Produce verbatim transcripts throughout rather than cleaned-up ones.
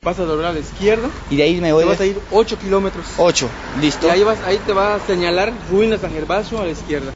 Vas a doblar a la izquierda. Y de ahí me voy. Te vas a ir ocho kilómetros. ocho, listo. Y ahí, vas, ahí te va a señalar Ruinas San Gervasio a la izquierda.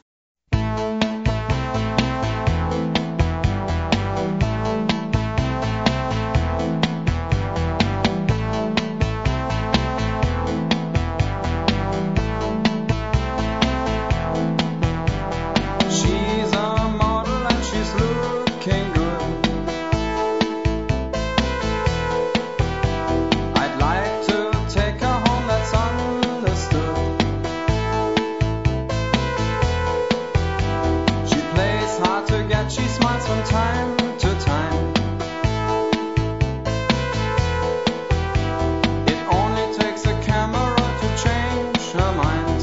She smiles from time to time. It only takes a camera to change her mind.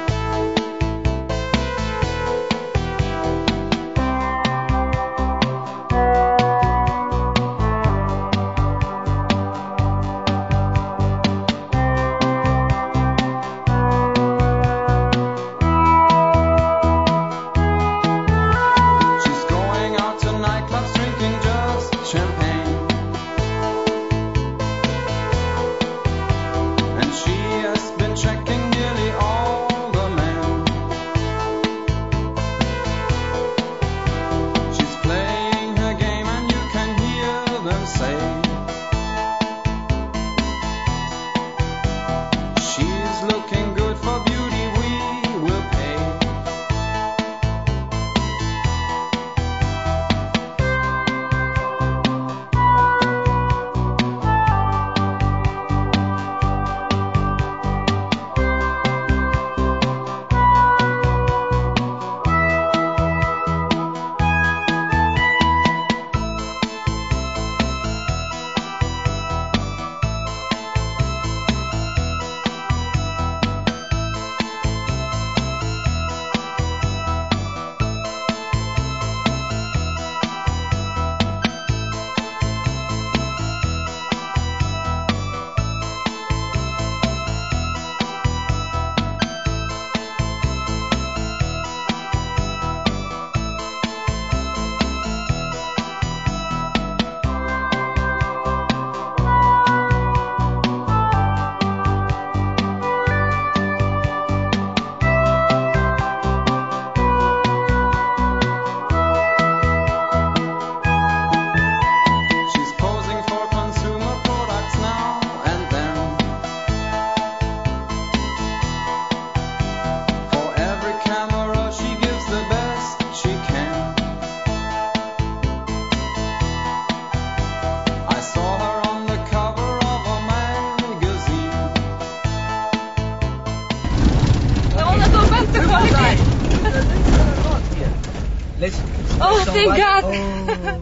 Let's oh, thank God! Oh.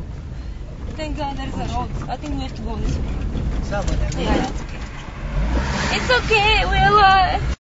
Thank God there's a road. I think we have to go this way. Someone, yeah, yeah, it's okay. It's okay, we'll uh,